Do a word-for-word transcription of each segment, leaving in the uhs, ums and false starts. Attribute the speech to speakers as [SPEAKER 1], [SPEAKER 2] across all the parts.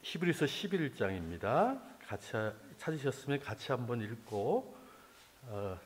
[SPEAKER 1] 히브리서 십일 장입니다. 같이 찾으셨으면 같이 한번 읽고 어,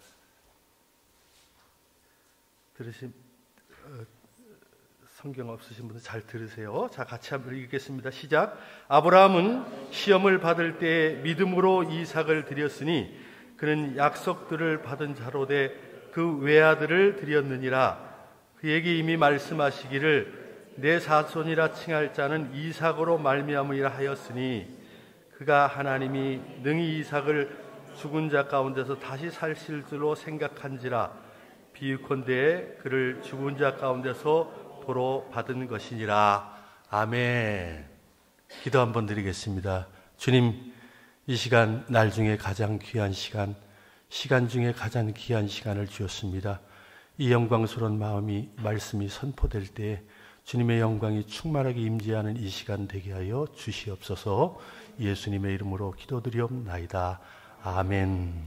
[SPEAKER 1] 들으신 어, 성경 없으신 분들 잘 들으세요. 자, 같이 한번 읽겠습니다. 시작. 아브라함은 시험을 받을 때 믿음으로 이삭을 드렸으니 그는 약속들을 받은 자로 돼 그 외아들을 드렸느니라. 그에게 이미 말씀하시기를 내 자손이라 칭할 자는 이삭으로 말미암으리라 하였으니 그가 하나님이 능히 이삭을 죽은 자 가운데서 다시 살실 줄로 생각한지라. 비유컨대 그를 죽은 자 가운데서 도로 받은 것이니라. 아멘. 기도 한번 드리겠습니다. 주님, 이 시간 날 중에 가장 귀한 시간, 시간 중에 가장 귀한 시간을 주었습니다. 이 영광스러운 마음이 말씀이 선포될 때 주님의 영광이 충만하게 임재하는 이 시간 되게 하여 주시옵소서. 예수님의 이름으로 기도드리옵나이다. 아멘.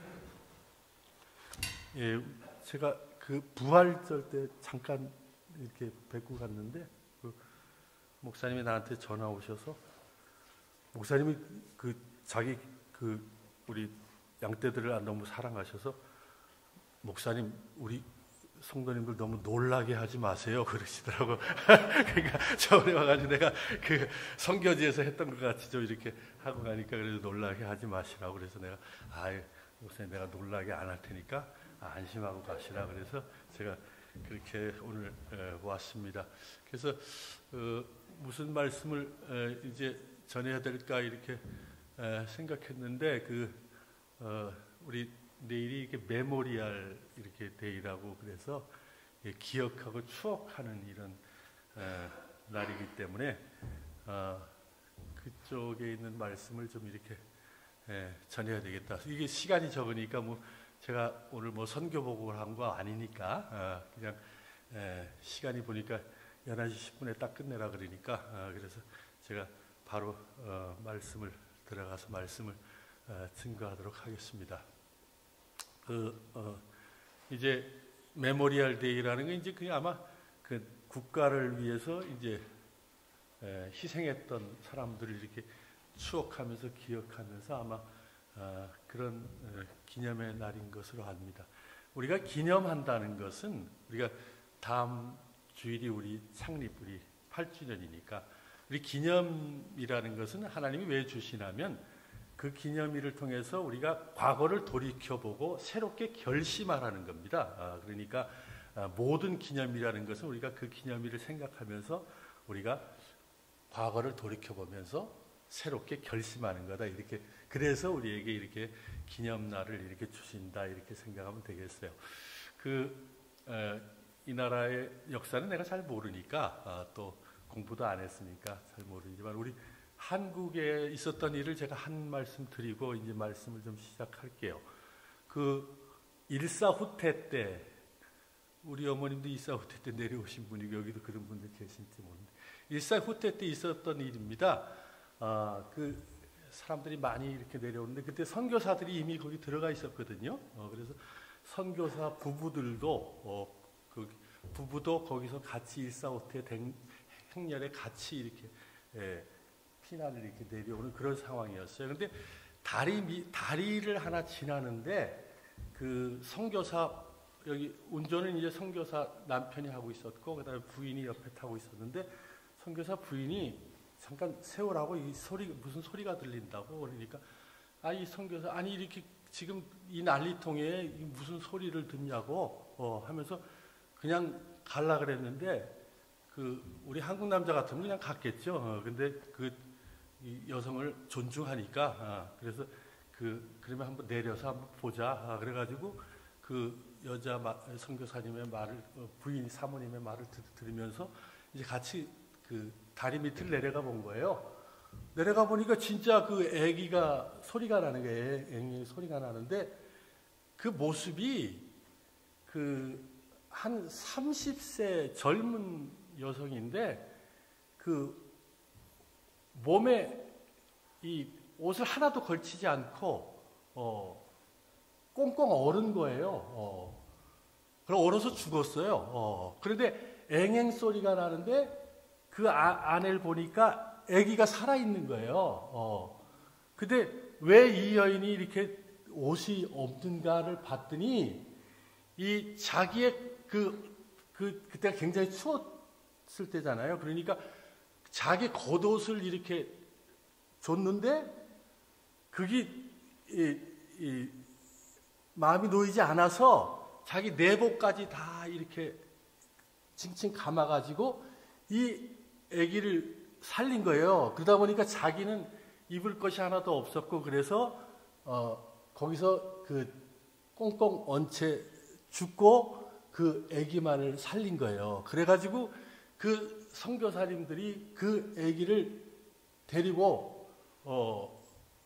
[SPEAKER 1] 예, 제가 그 부활절 때 잠깐 이렇게 뵙고 갔는데 그 목사님이 나한테 전화 오셔서 목사님이 그 자기 그 우리 양떼들을 너무 사랑하셔서 목사님 우리 성도님들 너무 놀라게 하지 마세요 그러시더라고. 그러니까 저번에 와가지고 내가 그 선교지에서 했던 것 같이 좀 이렇게 하고 가니까 그래도 놀라게 하지 마시라고 그래서 내가 아 목사님 내가 놀라게 안 할 테니까 안심하고 가시라 그래서 제가 그렇게 오늘 왔습니다. 그래서 어, 무슨 말씀을 이제 전해야 될까 이렇게 생각했는데 그 어, 우리 내일이 이렇게 메모리얼 이렇게 데이라고 그래서 기억하고 추억하는 이런 에, 날이기 때문에 어, 그쪽에 있는 말씀을 좀 이렇게 에, 전해야 되겠다. 이게 시간이 적으니까 뭐 제가 오늘 뭐 선교 보고를 한 거 아니니까 어, 그냥 에, 시간이 보니까 열한 시 십 분에 딱 끝내라 그러니까 어, 그래서 제가 바로 어, 말씀을 들어가서 말씀을 어, 증거하도록 하겠습니다. 그 어, 이제 메모리얼 데이라는 게 이제 그냥 아마 그 국가를 위해서 이제 에, 희생했던 사람들을 이렇게 추억하면서 기억하면서 아마 어, 그런 에, 기념의 날인 것으로 압니다. 우리가 기념한다는 것은 우리가 다음 주일이 우리 창립 우리 팔 주년이니까 우리 기념이라는 것은 하나님이 왜 주시냐면 그 기념일을 통해서 우리가 과거를 돌이켜보고 새롭게 결심하라는 겁니다. 아, 그러니까 아, 모든 기념이라는 것은 우리가 그 기념일을 생각하면서 우리가 과거를 돌이켜보면서 새롭게 결심하는 거다. 이렇게 그래서 우리에게 이렇게 기념날을 이렇게 주신다 이렇게 생각하면 되겠어요. 그 에, 이 나라의 역사는 내가 잘 모르니까 아, 또 공부도 안 했으니까 잘 모르지만 우리 한국에 있었던 일을 제가 한 말씀 드리고 이제 말씀을 좀 시작할게요. 그 일사후퇴 때 우리 어머님도 일사후퇴 때 내려오신 분이고 여기도 그런 분들 계신지 모르는데 일사후퇴 때 있었던 일입니다. 아, 그 사람들이 많이 이렇게 내려오는데 그때 선교사들이 이미 거기 들어가 있었거든요. 어, 그래서 선교사 부부들도 어, 그 부부도 거기서 같이 일사후퇴 행렬에 같이 이렇게 예, 피난을 이렇게 내려오는 그런 상황이었어요. 그런데 다리 다리를 하나 지나는데 그 선교사 여기 운전은 이제 선교사 남편이 하고 있었고 그다음에 부인이 옆에 타고 있었는데 선교사 부인이 잠깐 세우라고 이 소리 무슨 소리가 들린다고 그러니까 아 이 선교사 아니 이렇게 지금 이 난리통에 무슨 소리를 듣냐고 어, 하면서 그냥 갈라 그랬는데 그 우리 한국 남자 같으면 그냥 갔겠죠. 어, 근데 그 이 여성을 존중하니까 아, 그래서 그 그러면 한번 내려서 한번 보자. 아, 그래가지고 그 여자 마, 선교사님의 말을 어, 부인 사모님의 말을 드, 들으면서 이제 같이 그 다리 밑을 내려가 본 거예요. 내려가 보니까 진짜 그 아기가 소리가 나는 게 애기 소리가 나는데 그 모습이 그 한 삼십 세 젊은 여성인데 그 몸에 이 옷을 하나도 걸치지 않고 어, 꽁꽁 얼은 거예요. 어. 그럼 얼어서 죽었어요. 어. 그런데 앵앵 소리가 나는데 그 아, 아내를 보니까 아기가 살아있는 거예요. 어. 근데 왜 이 여인이 이렇게 옷이 없는가를 봤더니 이 자기의 그, 그, 그때가 굉장히 추웠을 때잖아요. 그러니까 자기 겉옷을 이렇게 줬는데 그게 이, 이, 마음이 놓이지 않아서 자기 내복까지 다 이렇게 칭칭 감아가지고 이 아기를 살린 거예요. 그러다 보니까 자기는 입을 것이 하나도 없었고 그래서 어, 거기서 그 꽁꽁 얹혀 죽고 그 아기만을 살린 거예요. 그래가지고 그 선교사님들이 그 아기를 데리고 어,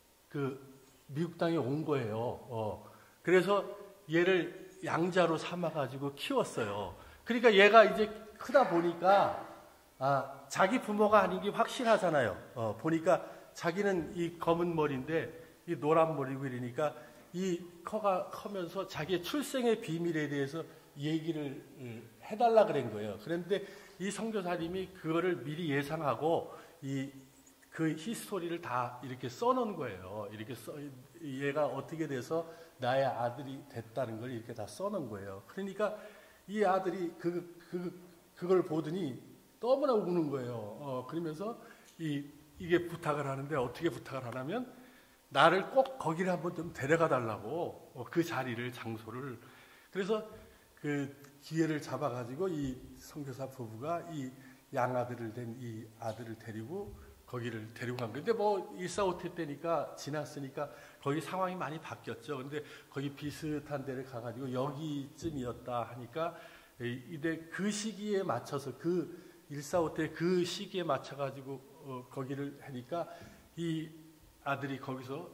[SPEAKER 1] 그 미국 땅에 온 거예요. 어, 그래서 얘를 양자로 삼아가지고 키웠어요. 그러니까 얘가 이제 크다 보니까 아, 자기 부모가 아닌 게 확실하잖아요. 어, 보니까 자기는 이 검은 머리인데 이 노란 머리고 이러니까 이 커가 커면서 자기의 출생의 비밀에 대해서 얘기를 해달라 그런 거예요. 그런데 이 선교사님이 그거를 미리 예상하고 이 그 히스토리를 다 이렇게 써놓은 거예요. 이렇게 써, 얘가 어떻게 돼서 나의 아들이 됐다는 걸 이렇게 다 써놓은 거예요. 그러니까 이 아들이 그, 그, 그걸 보더니 너무나 우는 거예요. 어, 그러면서 이, 이게 부탁을 하는데 어떻게 부탁을 하냐면 나를 꼭 거기를 한번 좀 데려가 달라고 어, 그 자리를 장소를 그래서 그 기회를 잡아가지고 이 선교사 부부가 이 양아들을 된 이 아들을 데리고 거기를 데리고 간 건데 뭐 일사오태 때니까 지났으니까 거기 상황이 많이 바뀌었죠. 근데 거기 비슷한 데를 가가지고 여기쯤이었다 하니까 이때 그 시기에 맞춰서 그 일사오태 그 시기에 맞춰가지고 어, 거기를 하니까 이 아들이 거기서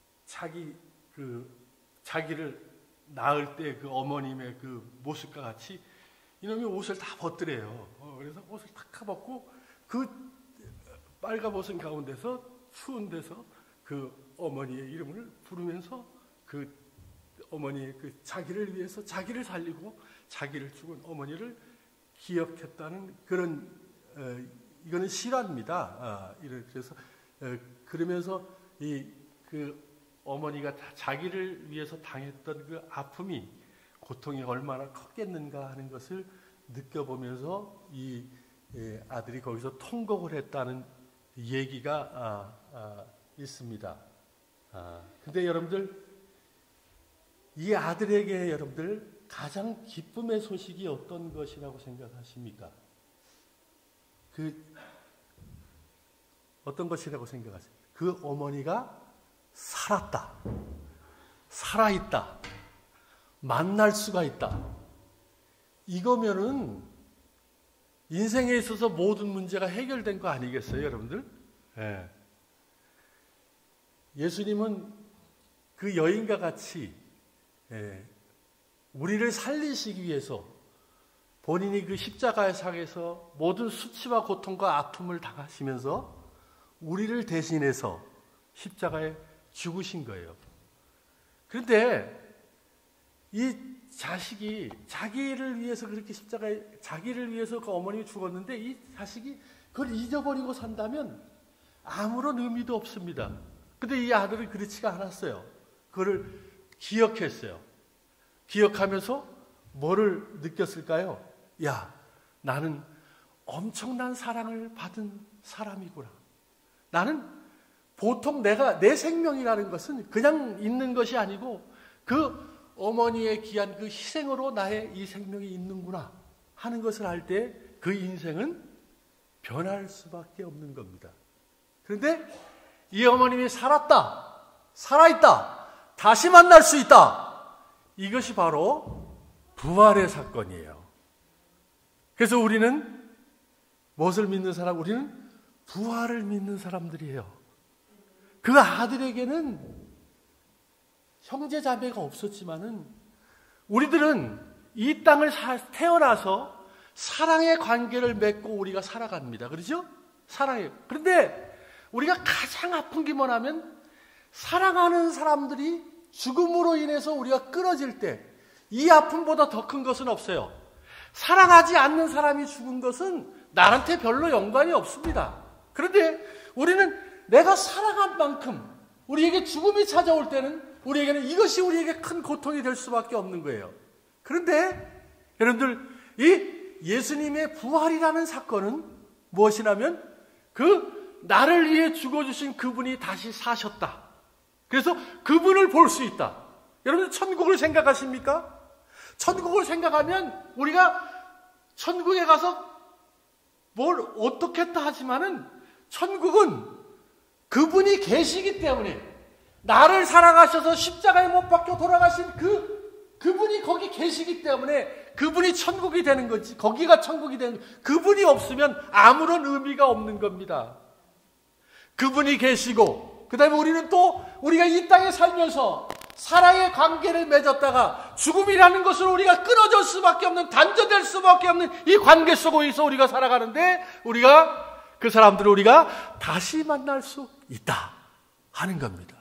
[SPEAKER 1] 자기 그 자기를 낳을 때 그 어머님의 그 모습과 같이 이놈이 옷을 다 벗더래요. 어, 그래서 옷을 탁 벗고 그 빨가벗은 가운데서 추운 데서 그 어머니의 이름을 부르면서 그 어머니의 그 자기를 위해서 자기를 살리고 자기를 죽은 어머니를 기억했다는 그런 어, 이거는 실화입니다. 아, 그래서 어, 그러면서 이 그 어머니가 자기를 위해서 당했던 그 아픔이 고통이 얼마나 컸겠는가 하는 것을 느껴보면서 이 예, 아들이 거기서 통곡을 했다는 얘기가 아, 아, 있습니다. 아, 근데 여러분들 이 아들에게 여러분들 가장 기쁨의 소식이 어떤 것이라고 생각하십니까? 그 어떤 것이라고 생각하세요? 그 어머니가 살았다, 살아있다, 만날 수가 있다. 이거면은 인생에 있어서 모든 문제가 해결된 거 아니겠어요, 여러분들? 예. 예수님은 그 여인과 같이 예, 우리를 살리시기 위해서 본인이 그 십자가의 상에서 모든 수치와 고통과 아픔을 당하시면서 우리를 대신해서 십자가에 죽으신 거예요. 그런데 이 자식이 자기를 위해서 그렇게 십자가에 자기를 위해서 그 어머님이 죽었는데 이 자식이 그걸 잊어버리고 산다면 아무런 의미도 없습니다. 근데 이 아들은 그렇지가 않았어요. 그거를 기억했어요. 기억하면서 뭐를 느꼈을까요? 야, 나는 엄청난 사랑을 받은 사람이구나. 나는 보통 내가 내 생명이라는 것은 그냥 있는 것이 아니고 그 어머니의 귀한 그 희생으로 나의 이 생명이 있는구나 하는 것을 알 때 그 인생은 변할 수밖에 없는 겁니다. 그런데 이 어머님이 살았다, 살아있다, 다시 만날 수 있다. 이것이 바로 부활의 사건이에요. 그래서 우리는 무엇을 믿는 사람? 우리는 부활을 믿는 사람들이에요. 그 아들에게는 형제 자매가 없었지만은 우리들은 이 땅을 태어나서 사랑의 관계를 맺고 우리가 살아갑니다. 그렇죠? 사랑해. 그런데 우리가 가장 아픈 게 뭐냐면 사랑하는 사람들이 죽음으로 인해서 우리가 끊어질 때 이 아픔보다 더 큰 것은 없어요. 사랑하지 않는 사람이 죽은 것은 나한테 별로 연관이 없습니다. 그런데 우리는 내가 살아간 만큼 우리에게 죽음이 찾아올 때는 우리에게는 이것이 우리에게 큰 고통이 될 수밖에 없는 거예요. 그런데 여러분들, 이 예수님의 부활이라는 사건은 무엇이냐면 그 나를 위해 죽어주신 그분이 다시 사셨다. 그래서 그분을 볼 수 있다. 여러분, 천국을 생각하십니까? 천국을 생각하면 우리가 천국에 가서 뭘 어떻겠다 하지만은 천국은 그분이 계시기 때문에, 나를 사랑하셔서 십자가에 못 박혀 돌아가신 그, 그분이 거기 계시기 때문에 그분이 천국이 되는 거지. 거기가 천국이 되는, 그분이 없으면 아무런 의미가 없는 겁니다. 그분이 계시고, 그 다음에 우리는 또 우리가 이 땅에 살면서 사랑의 관계를 맺었다가 죽음이라는 것을 우리가 끊어질 수밖에 없는, 단절될 수밖에 없는 이 관계 속에서 우리가 살아가는데, 우리가 그 사람들을 우리가 다시 만날 수 있다 하는 겁니다.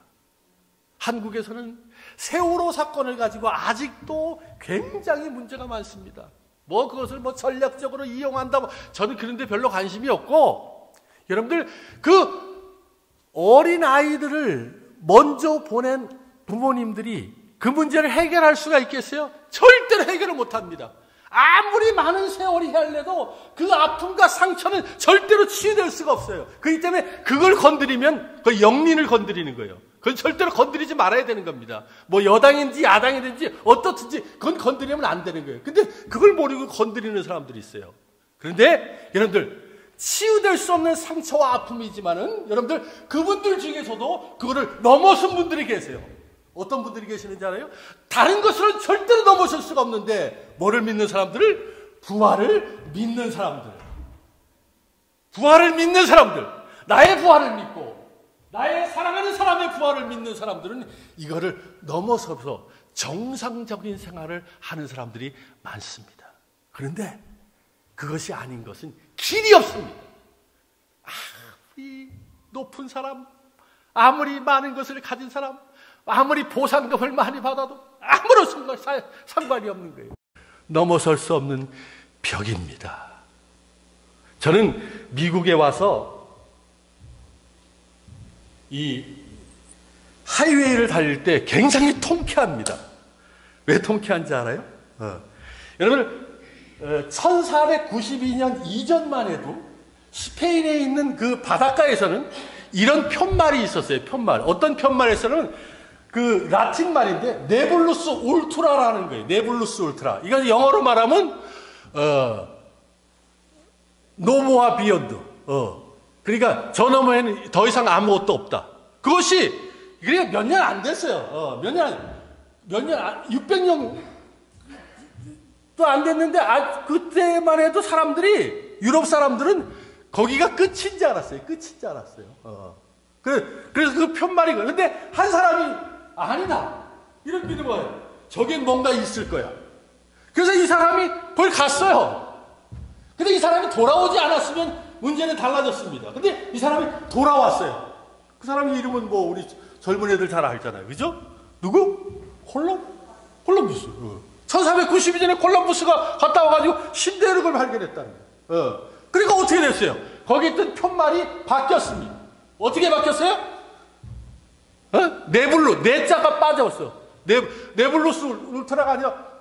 [SPEAKER 1] 한국에서는 세월호 사건을 가지고 아직도 굉장히 문제가 많습니다. 뭐 그것을 뭐 전략적으로 이용한다, 뭐 저는 그런데 별로 관심이 없고, 여러분들 그 어린 아이들을 먼저 보낸 부모님들이 그 문제를 해결할 수가 있겠어요? 절대로 해결을 못합니다. 아무리 많은 세월이 흘러도 그 아픔과 상처는 절대로 치유될 수가 없어요. 그렇기 때문에 그걸 건드리면 그 영린을 건드리는 거예요. 그건 절대로 건드리지 말아야 되는 겁니다. 뭐 여당인지 야당이든지 어떻든지 그건 건드리면 안 되는 거예요. 근데 그걸 모르고 건드리는 사람들이 있어요. 그런데 여러분들, 치유될 수 없는 상처와 아픔이지만은 여러분들, 그분들 중에서도 그거를 넘어선 분들이 계세요. 어떤 분들이 계시는지 알아요? 다른 것으로는 절대로 넘어설 수가 없는데, 뭐를 믿는 사람들을? 부활을 믿는 사람들. 부활을 믿는 사람들. 나의 부활을 믿고 나의 사랑하는 사람의 부활을 믿는 사람들은 이거를 넘어서서 정상적인 생활을 하는 사람들이 많습니다. 그런데 그것이 아닌 것은 길이 없습니다. 아무리 높은 사람, 아무리 많은 것을 가진 사람, 아무리 보상금을 많이 받아도 아무런 상관이 없는 거예요. 넘어설 수 없는 벽입니다. 저는 미국에 와서 이 하이웨이를 달릴 때 굉장히 통쾌합니다. 왜 통쾌한지 알아요? 어. 여러분, 천사백구십이 년 이전만 해도 스페인에 있는 그 바닷가에서는 이런 편말이 있었어요. 편말. 어떤 편말에서는 그 라틴 말인데 네블루스 울트라라는 거예요. 네블루스 울트라. 이거 영어로 말하면 어, 노모아 비욘드. 어. 그러니까 저 너머에는 더 이상 아무것도 없다. 그것이 그래 몇 년 안 됐어요. 어, 몇 년, 몇 년, 육백 년 또 안 됐는데, 아, 그때만 해도 사람들이, 유럽 사람들은 거기가 끝인 줄 알았어요. 끝인 줄 알았어요. 어. 그래, 그래서 그 편말이, 그런데 한 사람이 아니다, 이런 믿음은 거예요. 저긴 뭔가 있을 거야. 그래서 이 사람이 거기 갔어요. 근데 이 사람이 돌아오지 않았으면 문제는 달라졌습니다. 근데 이 사람이 돌아왔어요. 그 사람 이름은 뭐 우리 젊은 애들 잘 알잖아요. 그죠? 누구? 콜럼? 콜럼부스. 어. 천사백구십이 년에 콜럼부스가 갔다 와가지고 신대륙을 발견했다는 거예요. 어. 그러니까 어떻게 됐어요? 거기 있던 편말이 바뀌었습니다. 어떻게 바뀌었어요? 어? 네블루, 네자가 빠졌어. 네, 네블루스 울트라가 아니라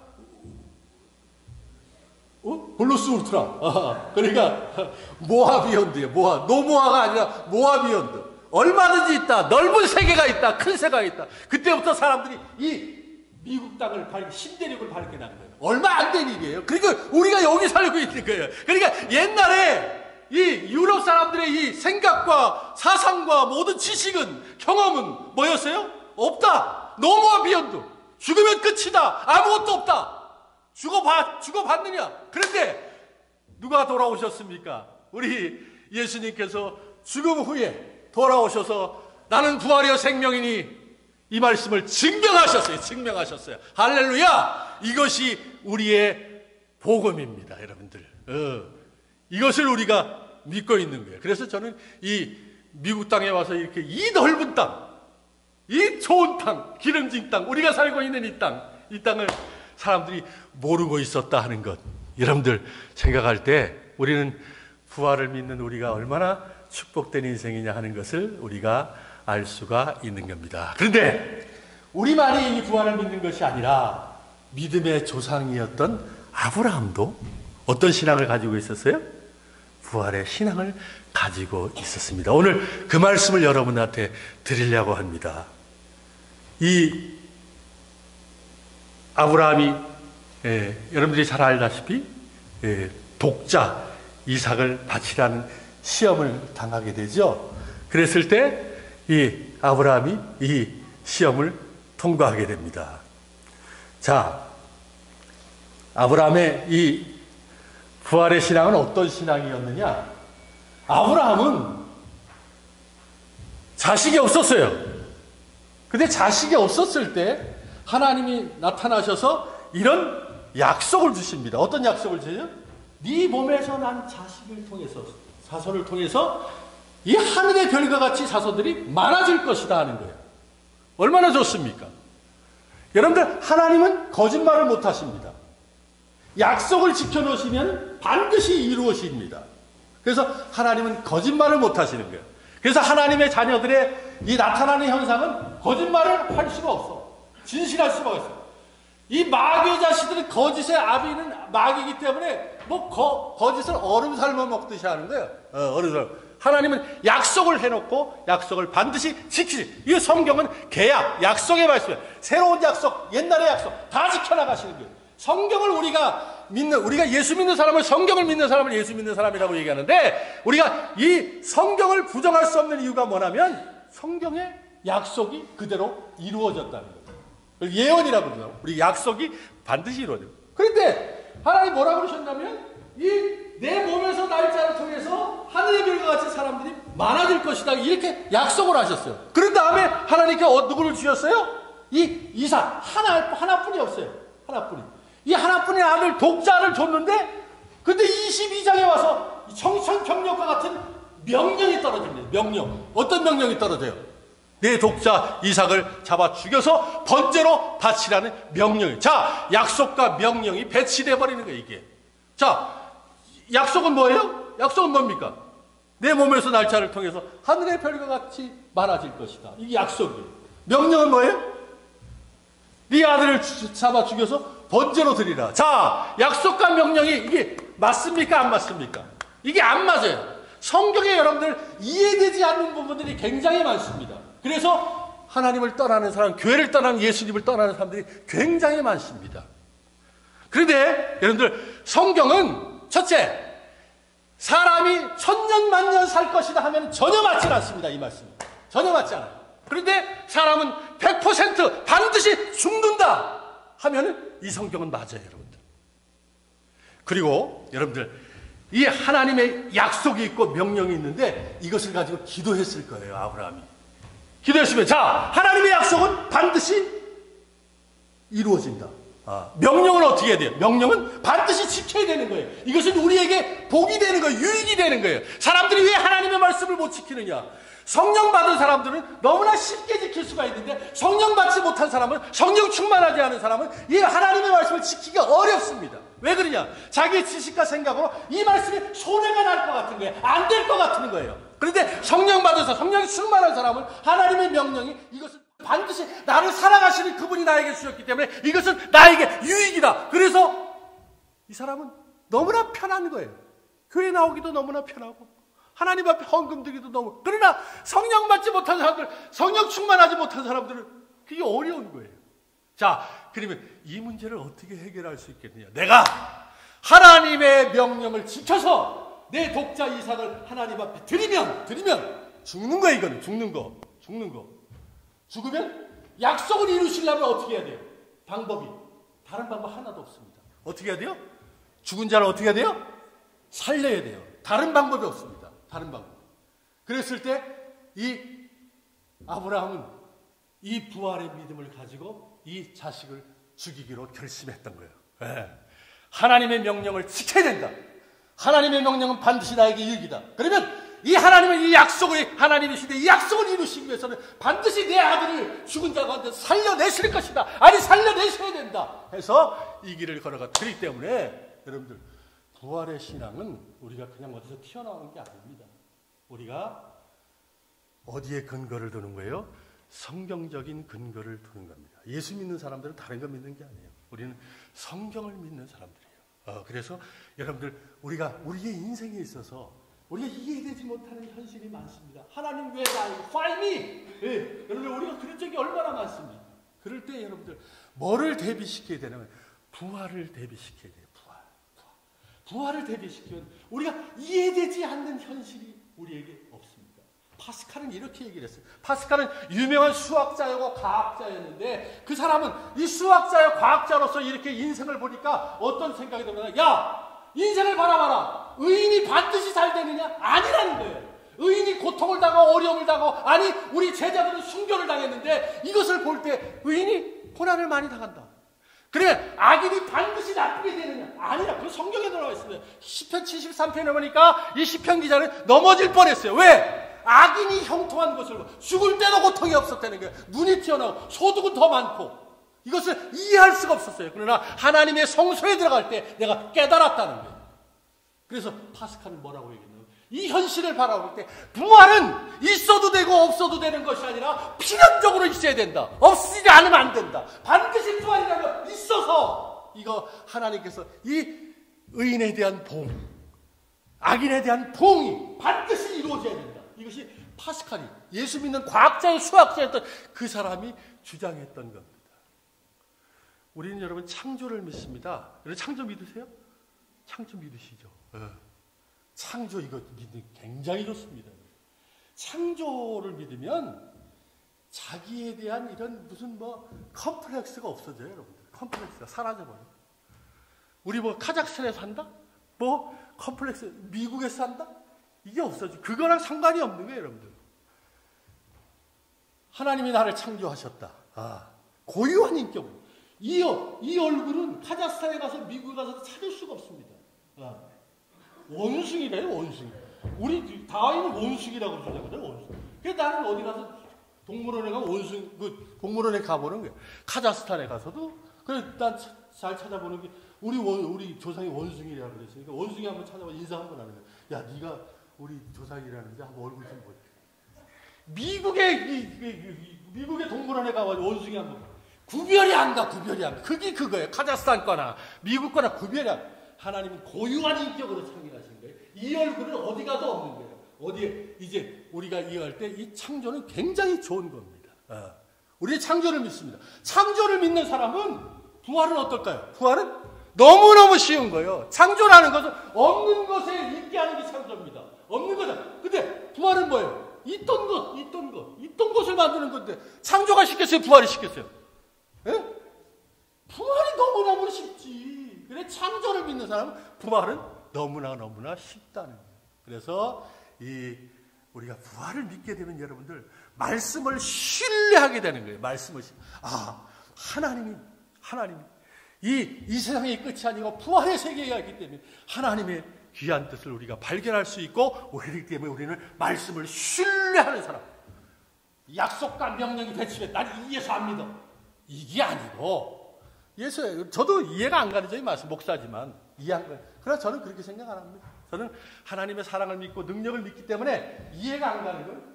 [SPEAKER 1] 어? 블루스 울트라. 아, 그러니까 모아비언드예요. 모아. 노모아가 아니라 모아비언드. 얼마든지 있다. 넓은 세계가 있다. 큰 세계가 있다. 그때부터 사람들이 이 미국 땅을 발, 신대륙을 발견한 거예요. 얼마 안 된 일이에요. 그러니까 우리가 여기 살고 있는 거예요. 그러니까 옛날에 이 유럽 사람들의 이 생각과 사상과 모든 지식은, 경험은 뭐였어요? 없다. 노모아 비언드. 죽으면 끝이다. 아무것도 없다. 죽어봐, 죽어봤느냐? 그런데 누가 돌아오셨습니까? 우리 예수님께서 죽음 후에 돌아오셔서 나는 부활이요 생명이니 이 말씀을 증명하셨어요. 증명하셨어요. 할렐루야! 이것이 우리의 복음입니다, 여러분들. 어, 이것을 우리가 믿고 있는 거예요. 그래서 저는 이 미국 땅에 와서 이렇게 이 넓은 땅, 이 좋은 땅, 기름진 땅, 우리가 살고 있는 이 땅, 이 땅을 사람들이 모르고 있었다 하는 것, 여러분들 생각할 때 우리는 부활을 믿는 우리가 얼마나 축복된 인생이냐 하는 것을 우리가 알 수가 있는 겁니다. 그런데 우리만이 이 부활을 믿는 것이 아니라 믿음의 조상이었던 아브라함도 어떤 신앙을 가지고 있었어요? 부활의 신앙을 가지고 있었습니다. 오늘 그 말씀을 여러분한테 드리려고 합니다. 이 아브라함이 예, 여러분들이 잘 알다시피 예, 독자 이삭을 바치라는 시험을 당하게 되죠. 그랬을 때 이 아브라함이 이 시험을 통과하게 됩니다. 자, 아브라함의 이 부활의 신앙은 어떤 신앙이었느냐? 아브라함은 자식이 없었어요. 근데 자식이 없었을 때 하나님이 나타나셔서 이런 약속을 주십니다. 어떤 약속을 주세요? 네 몸에서 난 자식을 통해서, 자손을 통해서 이 하늘의 별과 같이 자손들이 많아질 것이다 하는 거예요. 얼마나 좋습니까? 여러분들, 하나님은 거짓말을 못 하십니다. 약속을 지켜놓으시면 반드시 이루어집니다. 그래서 하나님은 거짓말을 못 하시는 거예요. 그래서 하나님의 자녀들의 이 나타나는 현상은 거짓말을 할 수가 없어. 진실할 수가 없어. 이 마귀의 자식들은 거짓의 아비는 마귀이기 때문에 뭐 거, 거짓을 얼음 삶아 먹듯이 하는 거예요. 어, 얼음 삶아. 하나님은 약속을 해놓고 약속을 반드시 지키시. 이 성경은 계약, 약속의 말씀이에요. 새로운 약속, 옛날의 약속 다 지켜나가시는 거예요. 성경을 우리가 믿는, 우리가 예수 믿는 사람을, 성경을 믿는 사람을 예수 믿는 사람이라고 얘기하는데, 우리가 이 성경을 부정할 수 없는 이유가 뭐냐면 성경의 약속이 그대로 이루어졌다는 거예요. 예언이라고 그러죠. 우리 약속이 반드시 이루어져요. 그런데 하나님 뭐라고 그러셨냐면 이 내 몸에서 날짜를 통해서 하늘의 별과 같이 사람들이 많아질 것이다, 이렇게 약속을 하셨어요. 그런 다음에 하나님께 어, 누구를 주셨어요? 이 이삭 하나, 하나뿐이 없어요. 하나뿐이. 이 하나뿐인 아들 독자를 줬는데, 근데 이십이 장에 와서 청천벽력과 같은 명령이 떨어집니다. 명령. 어떤 명령이 떨어져요? 내 독자 이삭을 잡아 죽여서 번제로 바치라는 명령이. 자, 약속과 명령이 배치돼 버리는 거예요, 이게. 자, 약속은 뭐예요? 약속은 뭡니까? 내 몸에서 날짜를 통해서 하늘의 별과 같이 많아질 것이다. 이게 약속이에요. 명령은 뭐예요? 네 아들을 잡아 죽여서 번제로 드리라. 자, 약속과 명령이 이게 맞습니까? 안 맞습니까? 이게 안 맞아요. 성경에 여러분들 이해되지 않는 부분들이 굉장히 많습니다. 그래서 하나님을 떠나는 사람, 교회를 떠나는, 예수님을 떠나는 사람들이 굉장히 많습니다. 그런데 여러분들, 성경은 첫째, 사람이 천년 만년 살 것이다 하면 전혀 맞지 않습니다. 이 말씀 전혀 맞지 않아요. 그런데 사람은 백 퍼센트 반드시 죽는다 하면은 이 성경은 맞아요, 여러분들. 그리고 여러분들, 이 하나님의 약속이 있고 명령이 있는데 이것을 가지고 기도했을 거예요, 아브라함이. 기도했으면, 자, 하나님의 약속은 반드시 이루어진다. 아, 명령은 어떻게 해야 돼요? 명령은 반드시 지켜야 되는 거예요. 이것은 우리에게 복이 되는 거예요. 유익이 되는 거예요. 사람들이 왜 하나님의 말씀을 못 지키느냐? 성령 받은 사람들은 너무나 쉽게 지킬 수가 있는데, 성령 받지 못한 사람은, 성령 충만하지 않은 사람은 이 하나님의 말씀을 지키기가 어렵습니다. 왜 그러냐? 자기의 지식과 생각으로 이 말씀이 손해가 날 것 같은 거예요. 안 될 것 같은 거예요. 그런데 성령 받아서, 성령이 충만한 사람은 하나님의 명령이, 이것은 반드시 나를 사랑하시는 그분이 나에게 주셨기 때문에 이것은 나에게 유익이다. 그래서 이 사람은 너무나 편한 거예요. 교회 나오기도 너무나 편하고, 하나님 앞에 헌금 드리기도 너무. 그러나 성령 받지 못한 사람들, 성령 충만하지 못한 사람들은 그게 어려운 거예요. 자, 그러면 이 문제를 어떻게 해결할 수 있겠느냐? 내가 하나님의 명령을 지켜서 내 독자 이삭을 하나님 앞에 드리면, 드리면 죽는 거야. 이거는 죽는 거, 죽는 거. 죽으면 약속을 이루시려면 어떻게 해야 돼요? 방법이 다른 방법 하나도 없습니다. 어떻게 해야 돼요? 죽은 자를 어떻게 해야 돼요? 살려야 돼요. 다른 방법이 없습니다. 다른 방법. 그랬을 때 이 아브라함은 이 부활의 믿음을 가지고 이 자식을 죽이기로 결심했던 거예요. 네. 하나님의 명령을 지켜야 된다. 하나님의 명령은 반드시 나에게 유익이다. 그러면 이 하나님은 이 약속을, 하나님이시되 이 약속을 이루시기 위해서는 반드시 내 아들을 죽은 자 가운데 살려내실 것이다. 아니, 살려내셔야 된다 해서 이 길을 걸어갔기 때문에 여러분들, 부활의 신앙은 우리가 그냥 어디서 튀어나오는 게 아닙니다. 우리가 어디에 근거를 두는 거예요? 성경적인 근거를 두는 겁니다. 예수 믿는 사람들은 다른 거 믿는 게 아니에요. 우리는 성경을 믿는 사람들이에요. 어, 그래서 여러분들 우리가 우리의 인생에 있어서 우리가 이해되지 못하는 현실이 많습니다. 하나님 왜 나 why me? 예, 여러분들 우리가 그런 적이 얼마나 많습니다. 그럴 때 여러분들 뭐를 대비시켜야 되냐면 부활을 대비시켜야 돼요. 부활, 부활. 부활을 대비시키면 우리가 이해되지 않는 현실이 우리에게 없습니다. 파스칼은 이렇게 얘기를 했어요. 파스칼은 유명한 수학자이고 과학자였는데 그 사람은 이 수학자요 과학자로서 이렇게 인생을 보니까 어떤 생각이 들면 야 인생을 바라봐라. 의인이 반드시 잘 되느냐? 아니라는 거예요. 의인이 고통을 당하고 어려움을 당하고 아니 우리 제자들은 순교를 당했는데 이것을 볼 때 의인이 고난을 많이 당한다. 그래 악인이 반드시 나쁘게 되느냐? 아니라 그 성경에 들어가 있습니다. 시편 칠십삼 편에 보니까 이 시편 기자는 넘어질 뻔했어요. 왜? 악인이 형통한 것을 죽을 때도 고통이 없었다는 거예요. 눈이 튀어나오고 소득은 더 많고 이것을 이해할 수가 없었어요. 그러나 하나님의 성소에 들어갈 때 내가 깨달았다는 거예요. 그래서 파스칼은 뭐라고 얘기했나요? 이 현실을 바라볼 때 부활은 있어도 되고 없어도 되는 것이 아니라 필연적으로 있어야 된다. 없지 않으면 안 된다. 반드시 부활이라는 거 있어서 이거 하나님께서 이 의인에 대한 봉, 악인에 대한 봉이 반드시 이루어져야 된다. 이것이 파스칼이 예수 믿는 과학자의 수학자였던 그 사람이 주장했던 겁니다. 우리는 여러분 창조를 믿습니다. 여러분 창조 믿으세요? 창조 믿으시죠? 어. 창조 이거 믿는 굉장히 좋습니다. 창조를 믿으면 자기에 대한 이런 무슨 뭐 컴플렉스가 없어져요, 여러분들. 컴플렉스가 사라져버려요. 우리 뭐 카자흐스탄에서 산다? 뭐 컴플렉스 미국에서 산다? 이게 없어져. 그거랑 상관이 없는 거예요, 여러분들. 하나님이 나를 창조하셨다. 아, 고유한 인격으로. 이, 이 얼굴은 카자흐스탄에 가서 미국에 가서 찾을 수가 없습니다. 아, 원숭이래요, 원숭이. 우리 다윈은 원숭이라고 주장하거든요, 원숭이. 그래서 나는 어디 가서 동물원에 가면 원숭이, 그 동물원에 가보는 거예요. 카자흐스탄에 가서도 그래, 난 잘 찾아보는 게 우리 원, 우리 조상이 원숭이라고 그랬으니까 원숭이 한번 찾아봐 인사 한번 하는 거예요. 야, 네가 우리 조상이라는데 한번 얼굴 좀 보자. 미국의 이, 이, 이, 미국의 동물원에 가가지고 원숭이 한번 구별이 안 가, 구별이 안 가. 그게 그거예요. 카자흐스탄 거나 미국 거나 구별이 안 가. 하나님은 고유한 인격으로 창조하신 거예요. 이 얼굴은 어디 가도 없는 거예요. 어디에 이제 우리가 이해할 때 이 창조는 굉장히 좋은 겁니다. 어. 우리의 창조를 믿습니다. 창조를 믿는 사람은 부활은 어떨까요? 부활은 너무너무 쉬운 거예요. 창조라는 것은 없는 것에 있게 하는 게 창조입니다. 없는 거죠. 근데 부활은 뭐예요? 있던 것, 있던 것, 있던 것을 만드는 건데 창조가 쉽겠어요? 부활이 쉽겠어요? 예? 부활이 너무너무 쉽지. 그래 창조를 믿는 사람은 부활은 너무나 너무나 쉽다는 거예요. 그래서 이 우리가 부활을 믿게 되면 여러분들 말씀을 신뢰하게 되는 거예요. 말씀을 아 하나님이 하나님이 이, 이 세상의 끝이 아니고 부활의 세계가 있기 때문에 하나님의 귀한 뜻을 우리가 발견할 수 있고 그렇기 때문에 우리는 말씀을 신뢰하는 사람. 약속과 명령이 배치돼 난 이해서 안 믿어. 이게 아니고 예수 저도 이해가 안 가는 점이 많습니다. 목사지만 이해 안 가요. 그러나 저는 그렇게 생각 안 합니다. 저는 하나님의 사랑을 믿고 능력을 믿기 때문에 이해가 안 가는 걸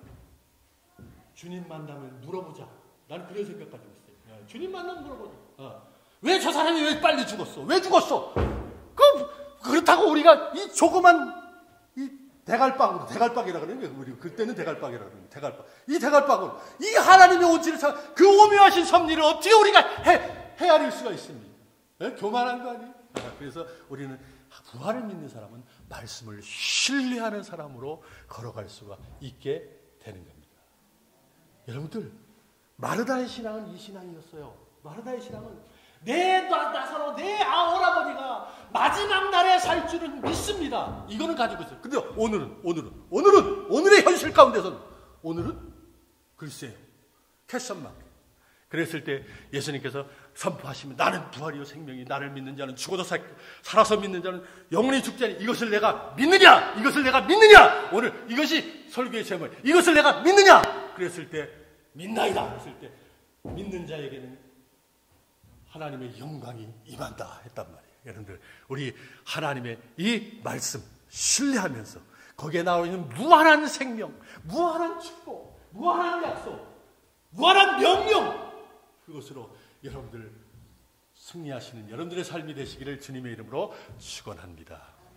[SPEAKER 1] 주님 만나면 물어보자. 나는 그런 생각 가지고 있어요. 주님 만나면 물어보자. 어. 왜 저 사람이 왜 빨리 죽었어? 왜 죽었어? 그 그렇다고 우리가 이 조그만 이 대갈박으로 대갈박이라고 그러는 거예요. 우리 그때는 대갈박이라고 그러는 거예요. 대갈박. 이 대갈박으로 이 하나님의 온지를 그 오묘하신 섭리를 어떻게 우리가 해, 헤아릴 수가 있습니까? 네? 교만한 거 아니에요? 아, 그래서 우리는 부활을 믿는 사람은 말씀을 신뢰하는 사람으로 걸어갈 수가 있게 되는 겁니다. 여러분들 마르다의 신앙은 이 신앙이었어요. 마르다의 신앙은 내 나사로 내 아오라버니가 마지막 날에 살 줄은 믿습니다. 이거는 가지고 있어요. 근데 오늘은 오늘은 오늘은 오늘의 현실 가운데서는 오늘은 글쎄요. 캐션만 그랬을 때 예수님께서 선포하시면 나는 부활이요 생명이 나를 믿는 자는 죽어도 살, 살아서 믿는 자는 영원히 죽지 않니 이것을 내가 믿느냐 이것을 내가 믿느냐 오늘 이것이 설교의 제목 이것을 내가 믿느냐 그랬을 때 믿나이다 그랬을 때 믿는 자에게는 하나님의 영광이 임한다 했단 말이에요. 여러분들, 우리 하나님의 이 말씀 신뢰하면서 거기에 나와 있는 무한한 생명, 무한한 축복, 무한한 약속, 무한한 명령, 그것으로 여러분들 승리하시는 여러분들의 삶이 되시기를 주님의 이름으로 축원합니다.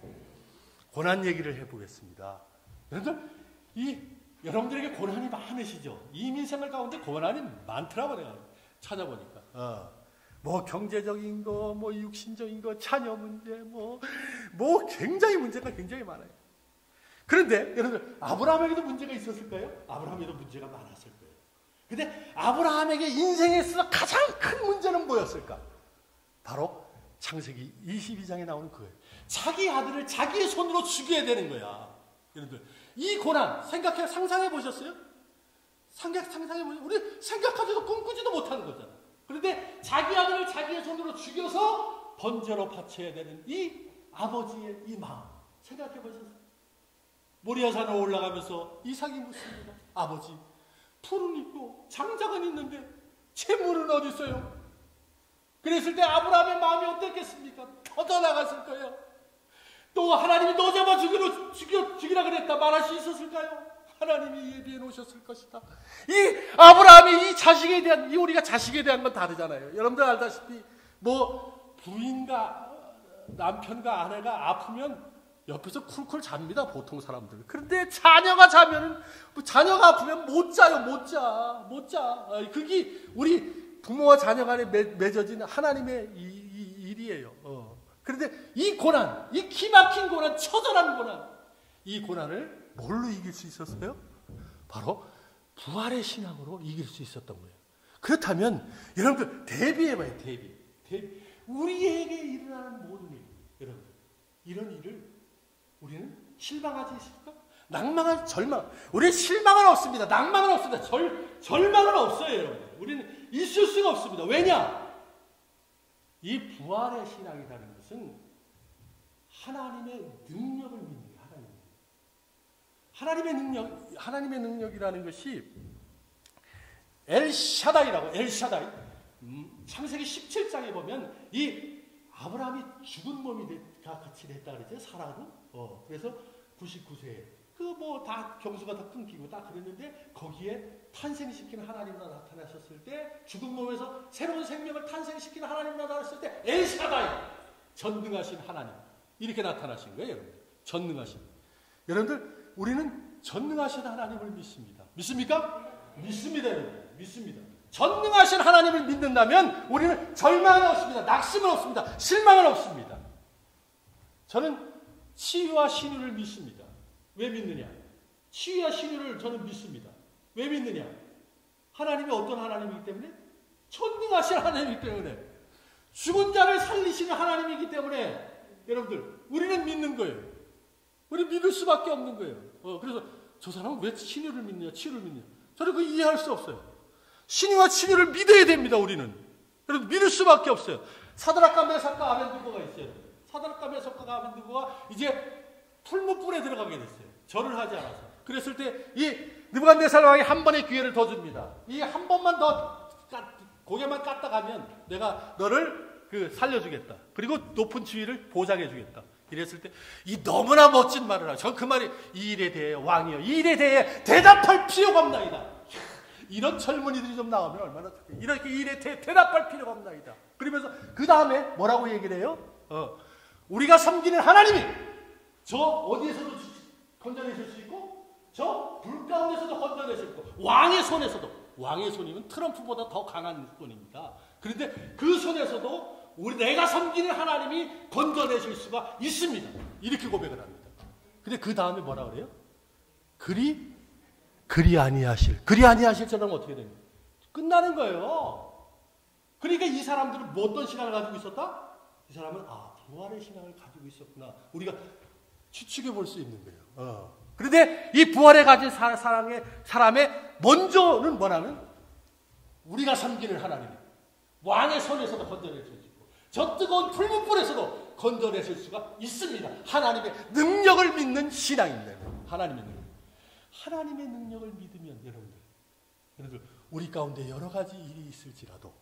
[SPEAKER 1] 고난 얘기를 해보겠습니다. 여러분들, 이 여러분들에게 고난이 많으시죠? 이민생활 가운데 고난이 많더라고 내가 찾아보니까. 어. 뭐 경제적인 거, 뭐 육신적인 거, 자녀 문제, 뭐, 뭐 굉장히 문제가 굉장히 많아요. 그런데 여러분들, 아브라함에게도 문제가 있었을까요? 아브라함에도 문제가 많았을 거예요. 근데 아브라함에게 인생에 있어서 가장 큰 문제는 뭐였을까? 바로 창세기 이십이 장에 나오는 그거예요. 자기 아들을 자기의 손으로 죽여야 되는 거야. 여러분들, 이 고난 생각해 상상해 보셨어요? 생각 상상해 보세요. 우리 생각하지도 꿈꾸지도 못하는 거잖아. 그런데 자기 아들을 자기의 손으로 죽여서 번제로 바쳐야 되는 이 아버지의 이 마음 생각해 보셨어요? 모리아산에 올라가면서 이삭이 묻습니다. 아버지, 풀은 있고 장작은 있는데 재물은 어디 있어요? 그랬을 때 아브라함의 마음이 어땠겠습니까? 터져 나갔을 거예요. 또 하나님이 너 잡아 죽이라, 죽여, 죽이라 그랬다 말할 수 있었을까요? 하나님이 예비해 놓으셨을 것이다. 이 아브라함이 이 자식에 대한, 이 우리가 자식에 대한 건 다르잖아요. 여러분들 알다시피 뭐 부인과 남편과 아내가 아프면 옆에서 쿨쿨 잡니다, 보통 사람들. 그런데 자녀가 자면은, 자녀가 아프면 못 자요, 못 자, 못 자. 그게 우리 부모와 자녀 간에 맺어진 하나님의 이, 이 일이에요. 어. 그런데 이 고난, 이 기막힌 고난, 처절한 고난, 이 고난을 뭘로 이길 수 있었어요? 바로 부활의 신앙으로 이길 수 있었던 거예요. 그렇다면 여러분들 대비해봐요, 대비. 대비. 우리에게 일어나는 모든 일, 여러분들 이런 일을 우리는 실망하지 있을까? 낭망한 절망. 우리는 실망은 없습니다. 낭망은 없습니다. 절, 절망은 없어요, 여러분. 우리는 있을 수가 없습니다. 왜냐? 이 부활의 신앙이라는 것은 하나님의 능력을 믿는 거예요. 하나님. 하나님의 능력, 하나님의 능력이라는 것이 엘샤다이라고, 엘샤다이. 음, 창세기 십칠 장에 보면 이 아브라함이 죽은 몸이 같이 됐다 그랬죠, 사라로. 어, 그래서 구십구 세에 그 뭐 다 경수가 다 끊기고 딱 그랬는데 거기에 탄생시키는 하나님이 나타나셨을 때, 죽은 몸에서 새로운 생명을 탄생시키는 하나님이 나타났을 때 엘샤다이, 전능하신 하나님, 이렇게 나타나신 거예요, 여러분. 전능하신. 여러분들, 우리는 전능하신 하나님을 믿습니다. 믿습니까? 믿습니다, 여러분. 믿습니다. 전능하신 하나님을 믿는다면 우리는 절망은 없습니다. 낙심은 없습니다. 실망은 없습니다. 저는 치유와 신유를 믿습니다. 왜 믿느냐? 치유와 신유를 저는 믿습니다. 왜 믿느냐? 하나님이 어떤 하나님이기 때문에? 전능하신 하나님이기 때문에. 죽은 자를 살리시는 하나님이기 때문에 여러분들, 우리는 믿는 거예요. 우리 믿을 수밖에 없는 거예요. 어, 그래서 저 사람은 왜 신유를 믿느냐, 치유를 믿느냐? 저는 그거 이해할 수 없어요. 신유와 치유를 믿어야 됩니다, 우리는. 여러분, 믿을 수밖에 없어요. 사드락과 메삭과 아벤드고가 있어요. 사드락과 메삭과 아벤드고가 이제 풀무불에 들어가게 됐어요. 절을 하지 않아서. 그랬을 때 이 느부갓네살 왕이 한 번의 기회를 더 줍니다. 이 한 번만 더 고개만 깠다 가면 내가 너를 그 살려주겠다. 그리고 높은 지위를 보장해주겠다. 이랬을 때 이 너무나 멋진 말을 하죠. 그 말이, 이 일에 대해 왕이여, 이 일에 대해 대답할 필요가 없나이다. 이런 젊은이들이 좀 나오면 얼마나 좋겠어요. 이렇게 일에 대, 대답할 필요가 없나이다. 그러면서 그 다음에 뭐라고 얘기를 해요? 어, 우리가 섬기는 하나님이 저 어디에서도 건져내실 수 있고, 저 불 가운데서도 건져내실 수 있고, 왕의 손에서도, 왕의 손이면 트럼프보다 더 강한 손입니다. 그런데 그 손에서도 우리 내가 섬기는 하나님이 건져내실 수가 있습니다. 이렇게 고백을 합니다. 근데 그 다음에 뭐라 그래요? 그리 그리 아니하실. 그리 아니하실 저는 어떻게 됩니까? 끝나는 거예요. 그러니까 이 사람들은 뭐 어떤 신앙을 가지고 있었다? 이 사람은 아, 부활의 신앙을 가지고 있었구나. 우리가 추측해 볼 수 있는 거예요. 어. 그런데 이 부활에 가진 사람의, 사람의 먼저는 뭐냐면 우리가 섬기는 하나님, 왕의 손에서도 건져내실 수 있고 저 뜨거운 풀무불에서도 건져내실 수가 있습니다. 하나님의 능력을 믿는 신앙입니다. 하나님의 능력. 하나님의 능력을 믿으면 여러분들, 여러분들 우리 가운데 여러 가지 일이 있을지라도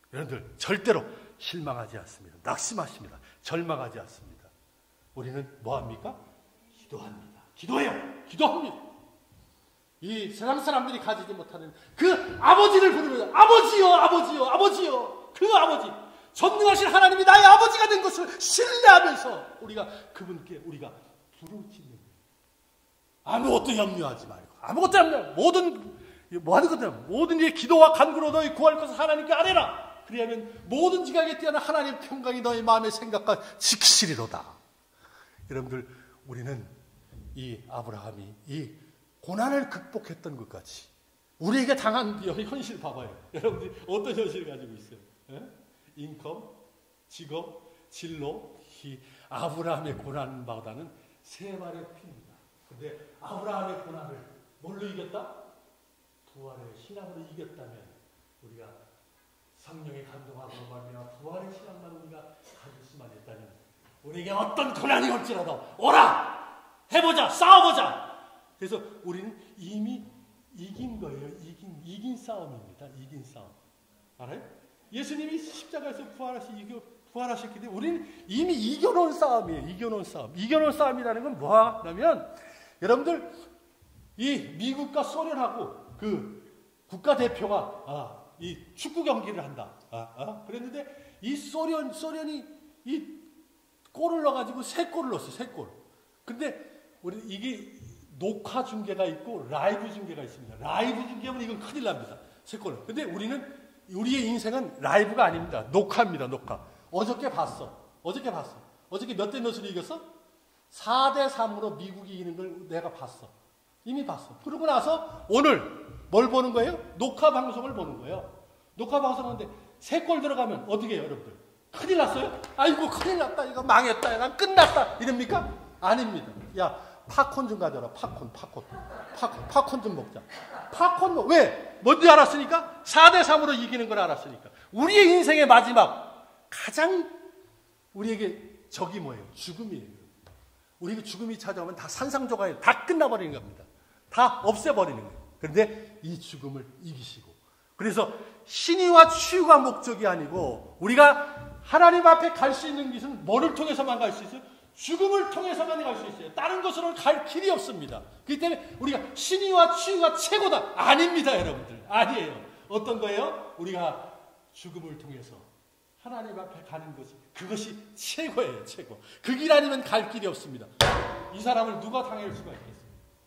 [SPEAKER 1] 여러분들 절대로 실망하지 않습니다. 낙심하십니다. 절망하지 않습니다. 우리는 뭐합니까? 기도합니다. 기도해요. 기도합니다. 이 세상 사람들이 가지지 못하는 그 아버지를 부르면서 아버지요, 아버지요, 아버지요. 그 아버지, 전능하신 하나님이 나의 아버지가 된 것을 신뢰하면서 우리가 그분께 우리가 부르짖는 거예요. 아무것도 염려하지 말고, 아무것도 염려, 모든 뭐 하는 거냐? 모든 일 기도와 간구로 너희 구할 것을 하나님께 아뢰라. 그리하면 모든 지각에 뛰어난 하나님의 평강이 너희 마음의 생각과 지키시리로다. 여러분들, 우리는 이 아브라함이 이 고난을 극복했던 것 같이 우리에게 당한 현실 봐봐요. 여러분들이 어떤 현실을 가지고 있어요? 에? 인컴, 직업, 진로. 이 아브라함의 고난보다는 세 발의 피입니다. 그런데 아브라함의 고난을 뭘로 이겼다? 부활의 신앙으로 이겼다면 우리가 성령의 감동하고 말미암아 부활의 신앙만 우리가 가질 수만 있다면 우리에게 어떤 고난이 올지라도 오라! 해보자! 싸워보자! 그래서 우리는 이미 이긴 거예요. 이긴, 이긴 싸움입니다. 이긴 싸움. 알아요? 예수님이 십자가에서 부활하시, 이겨, 부활하셨기 때문에 우리는 이미 이겨놓은 싸움이에요. 이겨놓은 싸움. 이겨놓은 싸움이라는 건 뭐냐면 여러분들 이 미국과 소련하고 그 국가대표가 아, 이 축구 경기를 한다. 아, 아? 그랬는데 이 소련, 소련이 이 골을 넣어가지고 세 골을 넣었어요. 세 골. 근데 우리 이게 녹화 중계가 있고 라이브 중계가 있습니다. 라이브 중계면 이건 큰일 납니다. 세 골. 근데 우리는 우리의 인생은 라이브가 아닙니다. 녹화입니다. 녹화. 어저께 봤어. 어저께 봤어. 어저께 몇 대 몇으로 이겼어? 사 대 삼으로 미국이 이기는 걸 내가 봤어. 이미 봤어. 그러고 나서 오늘 뭘 보는 거예요? 녹화 방송을 보는 거예요. 녹화 방송하는데 세 골 들어가면 어떻게 해요, 여러분들? 큰일 났어요? 아이고, 큰일 났다. 이거 망했다. 난 끝났다. 이럽니까? 아닙니다. 야, 팝콘 좀 가져라. 팝콘, 팝콘. 팝콘, 팝콘 좀 먹자. 팝콘 먹, 왜? 뭔지 알았으니까? 사 대 삼으로 이기는 걸 알았으니까. 우리의 인생의 마지막, 가장 우리에게 적이 뭐예요? 죽음이에요. 우리에게 죽음이 찾아오면 다 산상조각이 다 끝나버리는 겁니다. 다 없애버리는 거예요. 그런데 이 죽음을 이기시고. 그래서 신의와 치유가 목적이 아니고 우리가 하나님 앞에 갈 수 있는 것은 뭐를 통해서만 갈 수 있어요? 죽음을 통해서만 갈 수 있어요. 다른 곳으로는 갈 길이 없습니다. 그렇기 때문에 우리가 신의와 치유가 최고다. 아닙니다, 여러분들. 아니에요. 어떤 거예요? 우리가 죽음을 통해서 하나님 앞에 가는 것이, 그것이 최고예요, 최고. 그 길 아니면 갈 길이 없습니다. 이 사람을 누가 당할 수가 있겠어요?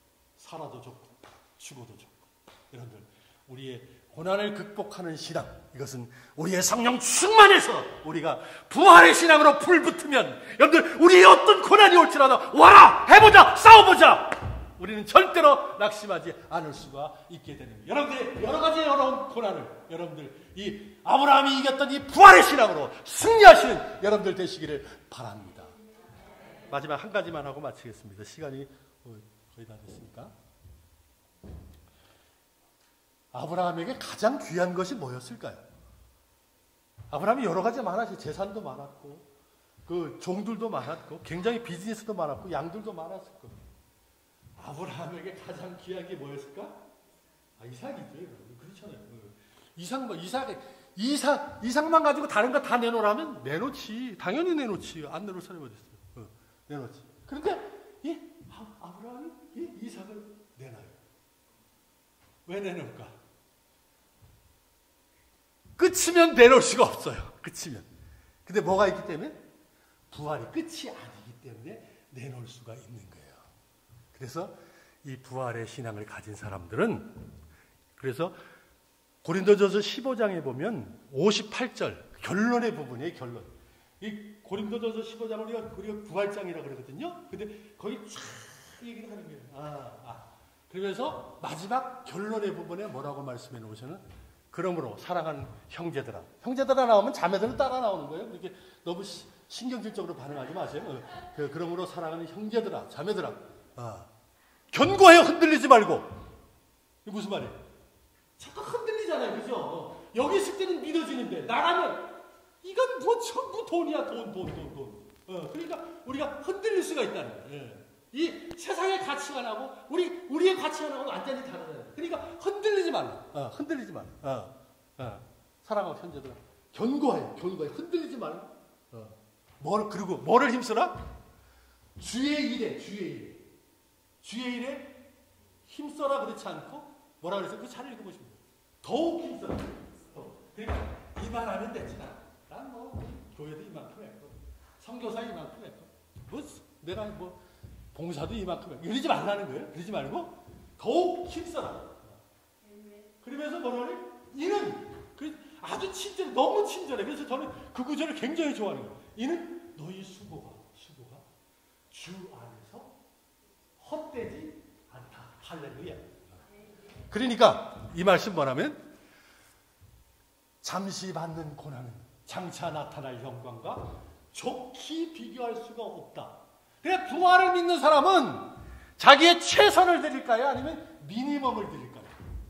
[SPEAKER 1] 살아도 좋고, 죽어도 좋고. 여러분들, 우리의 고난을 극복하는 신앙, 이것은 우리의 성령 충만해서 우리가 부활의 신앙으로 불붙으면, 여러분들, 우리의 어떤 고난이 올지라도 와라! 해보자! 싸워보자! 우리는 절대로 낙심하지 않을 수가 있게 되는 거예요. 여러분들, 여러 가지 어려운 고난을, 여러분들, 이 아브라함이 이겼던 이 부활의 신앙으로 승리하시는 여러분들 되시기를 바랍니다. 마지막 한 가지만 하고 마치겠습니다. 시간이 거의 다 됐으니까. 아브라함에게 가장 귀한 것이 뭐였을까요? 아브라함이 여러 가지 많았어요. 재산도 많았고, 그 종들도 많았고, 굉장히 비즈니스도 많았고, 양들도 많았을 겁니다. 아브라함에게 가장 귀한 게 뭐였을까? 아, 이삭이죠. 그렇잖아요. 이삭, 이삭, 이삭, 이삭만 가지고 다른 거 다 내놓으라면 내놓지. 당연히 내놓지. 안 내놓을 사람이 어디 있어요? 어, 내놓지. 그런데 이 아브라함이 이 이삭을 내놔요. 왜 내놓을까? 끝이면 내놓을 수가 없어요. 끝이면. 근데 뭐가 있기 때문에? 부활이 끝이 아니기 때문에 내놓을 수가 있는 거예요. 그래서 이 부활의 신앙을 가진 사람들은, 그래서 고린도전서 십오 장에 보면 오십팔 절 결론의 부분이에요. 결론. 이 고린도전서 십오 장을 우리가, 우리가 부활장이라고 그러거든요. 근데 거기 쫙 얘기를 하는 거예요. 아, 아. 그러면서 마지막 결론의 부분에 뭐라고 말씀해 놓으셔는, 그러므로 사랑하는 형제들아. 형제들아 나오면 자매들은 따라 나오는 거예요. 이렇게 너무 시, 신경질적으로 반응하지 마세요. 어, 그, 그러므로 사랑하는 형제들아, 자매들아. 아. 견고해요. 흔들리지 말고. 이게 무슨 말이에요? 자꾸 흔들리잖아요. 그죠? 여기 있을 때는 믿어지는데 나가면 이건 뭐 전부 돈이야. 돈, 돈, 돈, 돈. 어, 그러니까 우리가 흔들릴 수가 있다는 거예요. 예. 이 세상의 가치관하고 우리, 우리의 가치관하고 완전히 다르잖아요. 그러니까 흔들리지 말라. 어, 흔들리지 말라. 어, 어. 사랑하고 형제들아.
[SPEAKER 2] 견고해, 견고해. 흔들리지 말고. 어. 뭘, 그리고 뭐를 힘써라? 주의 일에, 주의 일에. 주의 일에 힘써라 그렇지 않고, 뭐라 그랬어요? 그 차를 읽어보시면 돼요. 더욱 힘써라. 어. 그러니까 이만하면 됐지나. 난 뭐, 교회도 이만큼 했고, 선교사 이만큼 했고, 뭐, 내가 뭐, 봉사도 이만큼 했고, 이러지 말라는 거예요. 그러지 말고, 더욱 힘써라. 그러면서 뭐라 그래? 이는, 그 아주 친절해, 너무 친절해. 그래서 저는 그 구절을 굉장히 좋아하는 거예요. 이는 너희 수고가, 수고가 주 안에서 헛되지 않다. 할렐루야. 그러니까 이 말씀 뭐냐면 잠시 받는 고난은 장차 나타날 영광과 좋게 비교할 수가 없다. 그래 부활을 믿는 사람은 자기의 최선을 드릴까요? 아니면 미니멈을 드릴까요?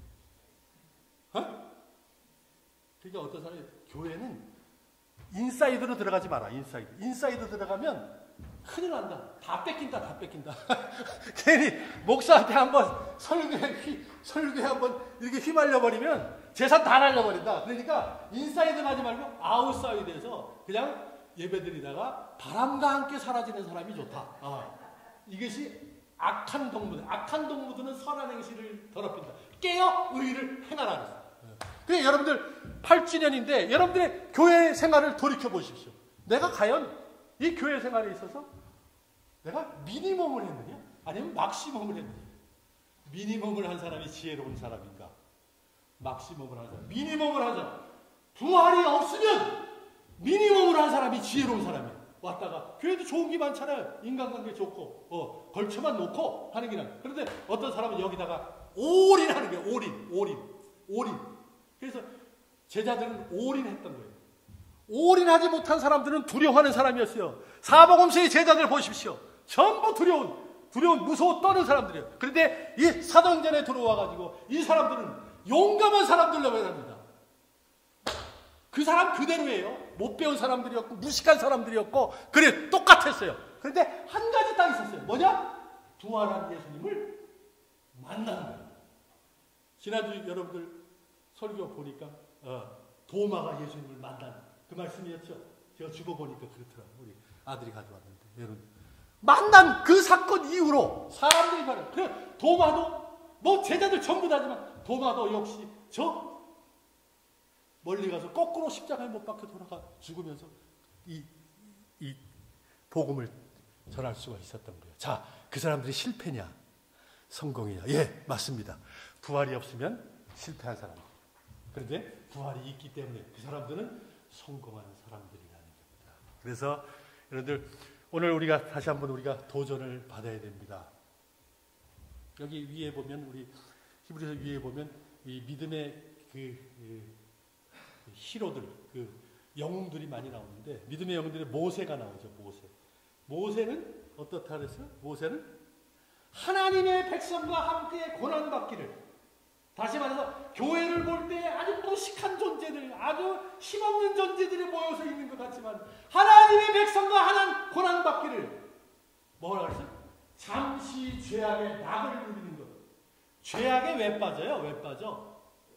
[SPEAKER 2] 어? 그러니까 어떤 사람이 교회는 인사이드로 들어가지 마라. 인사이드. 인사이드 들어가면 큰일 난다. 다 뺏긴다. 다 뺏긴다. 괜히 목사한테 한번 설교에 휘, 설교에 한번 이렇게 휘말려 버리면 재산 다 날려버린다. 그러니까 인사이드 가지 말고 아웃사이드에서 그냥 예배드리다가 바람과 함께 사라지는 사람이 좋다. 아, 이것이 악한 동무들. 악한 동무들은 선한 행실을 더럽힌다. 깨어 의를 행하라 그랬어요. 그래 여러분들 팔 주년인데 여러분들의 교회 생활을 돌이켜 보십시오. 내가 과연 이 교회 생활에 있어서 내가 미니멈을 했느냐? 아니면 막시멈을 했느냐? 미니멈을 한 사람이 지혜로운 사람인가? 막시멈을 한 사람. 미니멈을 하자. 부활이 없으면 미니멈을 한 사람이 지혜로운 사람이야. 왔다가 교회도 좋은 게 많잖아요. 인간관계 좋고 어, 걸쳐만 놓고 하는 게 나아. 그런데 어떤 사람은 여기다가 올인하는 거예요. 올인, 올인, 올인. 그래서 제자들은 올인했던 거예요. 올인하지 못한 사람들은 두려워하는 사람이었어요. 사복음서의 제자들 보십시오. 전부 두려운, 두려운, 무서워 떠는 사람들이에요. 그런데 이 사도행전에 들어와가지고 이 사람들은 용감한 사람들로 변합니다. 그 사람 그대로예요. 못 배운 사람들이었고 무식한 사람들이었고 그래 똑같았어요. 그런데 한 가지 딱 있었어요. 뭐냐? 부활한 예수님을 만나는 거예요. 지난주 여러분들 설교 보니까 어, 도마가 예수님을 만난 그 말씀이었죠. 제가 주보 보니까 그렇더라고요. 우리 아들이 가져왔는데 여러분 만난 그 사건 이후로 사람들이 말해요. 그래 도마도 뭐 제자들 전부 다지만 도마도 역시 저 멀리 가서 거꾸로 십자가에 못 박혀 돌아가 죽으면서 이, 이 복음을 전할 수가 있었던 거예요. 자, 그 사람들이 실패냐 성공이냐? 예, 맞습니다. 부활이 없으면 실패한 사람입니다. 그런데 부활이 있기 때문에 그 사람들은 성공한 사람들이라는 겁니다. 그래서 여러분들 오늘 우리가 다시 한번 우리가 도전을 받아야 됩니다. 여기 위에 보면 우리 히브리서 위에 보면 이 믿음의 그, 그 히로들, 그 영웅들이 많이 나오는데 믿음의 영웅들의 모세가 나오죠. 모세. 모세는 어떻다 그랬어요? 모세는 하나님의 백성과 함께 고난받기를 다시 말해서 교회를 볼 때 아주 무식한 존재들, 아주 힘없는 존재들이 모여서 있는 것 같지만 하나님의 백성과 하나 고난받기를 뭐라 그랬어요? 잠시 죄악의 낙을 누리는 것. 죄악에 왜 빠져요? 왜 빠져?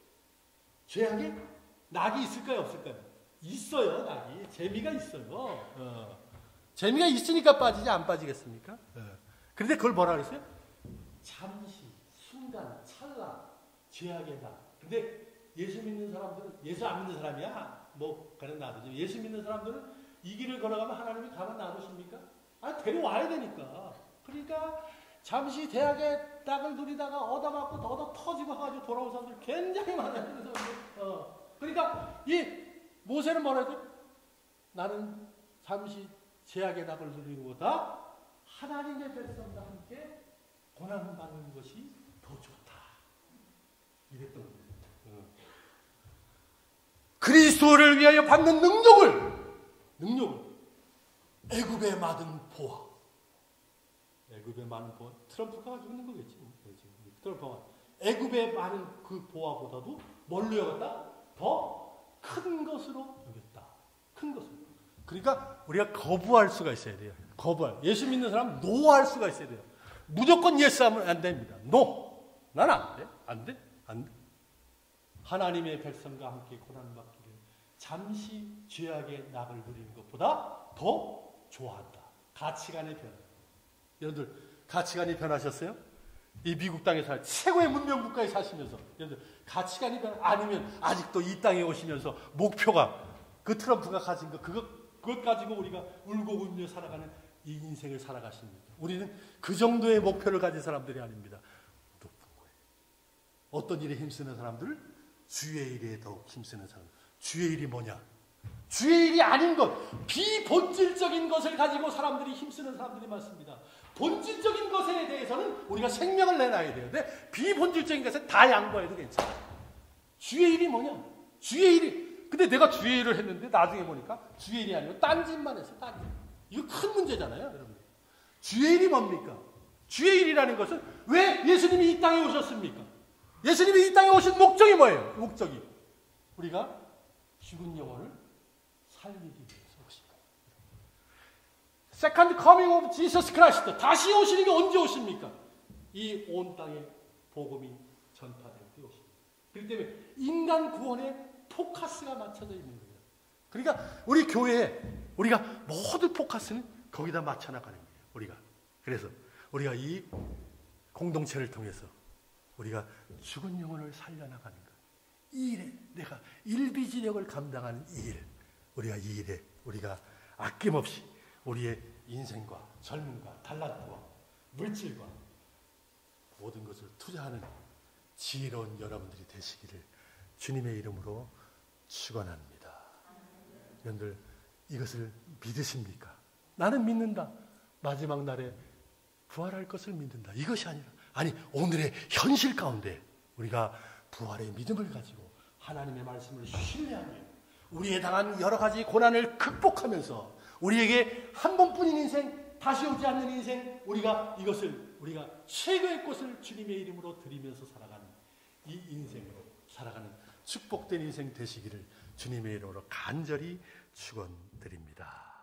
[SPEAKER 2] 죄악에 낙이 있을까요? 없을까요? 있어요. 낙이. 재미가 있어요. 어. 재미가 있으니까 빠지지 안 빠지겠습니까? 어. 그런데 그걸 뭐라 그랬어요? 잠시, 순간, 찰나 죄악의 낙. 근데 예수 믿는 사람들은 예수 안 믿는 사람이야. 뭐 그런 놔두죠. 예수 믿는 사람들은 이 길을 걸어가면 하나님이 가만 놔두십니까? 아 데려와야 되니까. 그러니까 잠시 대학의 낙을 누리다가 얻어맞고 얻어 터지고 가지고 돌아온 사람들 굉장히 많아요. 그래서 어. 그러니까 이 모세는 뭐라 했죠? 나는 잠시 제약의 낙을 누리는 것보다 하나님의 백성과 함께 고난을 받는 것이 더 좋다. 이랬던 거예요. 어. 그리스도를 위하여 받는 능력을 능력을 애굽에 받은 보화. 애굽에 많은 보화. 트럼프가 가지고 있는 거겠지. 트럼프가 애굽에 많은 그 보화보다도 뭘로 여겼다? 더 큰 것으로 여겼다. 큰 것으로. 그러니까 우리가 거부할 수가 있어야 돼요. 거부할. 예수 믿는 사람 노할 수가 있어야 돼요. 무조건 예스하면 안 됩니다. 노. 난 안 돼. 안 돼. 안 돼. 하나님의 백성과 함께 고난받기를 잠시 죄악의 낙을 누리는 것보다 더 좋아한다. 가치관의 변화. 여러분들 가치관이 변하셨어요? 이 미국 땅에 살 최고의 문명 국가에 사시면서 여러분들 가치관이 변 아니면 아직도 이 땅에 오시면서 목표가 그 트럼프가 가진 거 그것 그것 가지고 우리가 울고 울며 살아가는 이 인생을 살아가십니까? 우리는 그 정도의 목표를 가진 사람들이 아닙니다. 높은 거예요. 어떤 일에 힘쓰는 사람들? 주의 일에 더욱 힘쓰는 사람. 주의 일이 뭐냐? 주의 일이 아닌 것, 비본질적인 것을 가지고 사람들이 힘쓰는 사람들이 많습니다. 본질적인 것에 대해서는 우리가 생명을 내놔야 돼요. 근데 비본질적인 것은 다 양보해도 괜찮아요. 주의 일이 뭐냐? 주의 일이. 근데 내가 주의 일을 했는데 나중에 보니까 주의 일이 아니고 딴짓만 했어. 딴짓. 이거 큰 문제잖아요, 여러분. 주의 일이 뭡니까? 주의 일이라는 것은 왜 예수님이 이 땅에 오셨습니까? 예수님이 이 땅에 오신 목적이 뭐예요? 목적이 우리가 죽은 영혼을 살리기 위해서 오신 거예요. Second coming of Jesus Christ. 다시 오시는 게 언제 오십니까? 이 온 땅에 복음이 전파될 때 오십니다. 그렇기 때문에 인간 구원에 포커스가 맞춰져 있는 거예요. 그러니까 우리 교회에 우리가 모든 포커스는 거기다 맞춰 나가는 거예요. 우리가. 그래서 우리가 이 공동체를 통해서 우리가 죽은 영혼을 살려나가는 것. 이 일에 내가 일비지력을 감당하는 이 일. 우리가 이 일에 우리가 아낌없이 우리의 인생과 젊음과 달란트와 물질과 모든 것을 투자하는 지혜로운 여러분들이 되시기를 주님의 이름으로 축원합니다. 여러분들 이것을 믿으십니까? 나는 믿는다. 마지막 날에 부활할 것을 믿는다. 이것이 아니라 아니 오늘의 현실 가운데 우리가 부활의 믿음을 가지고 하나님의 말씀을 신뢰하며 우리에 당한 여러 가지 고난을 극복하면서 우리에게 한 번뿐인 인생, 다시 오지 않는 인생, 우리가 이것을 우리가 최고의 것을 주님의 이름으로 드리면서 살아가는 이 인생으로 살아가는 축복된 인생 되시기를 주님의 이름으로 간절히 축원드립니다.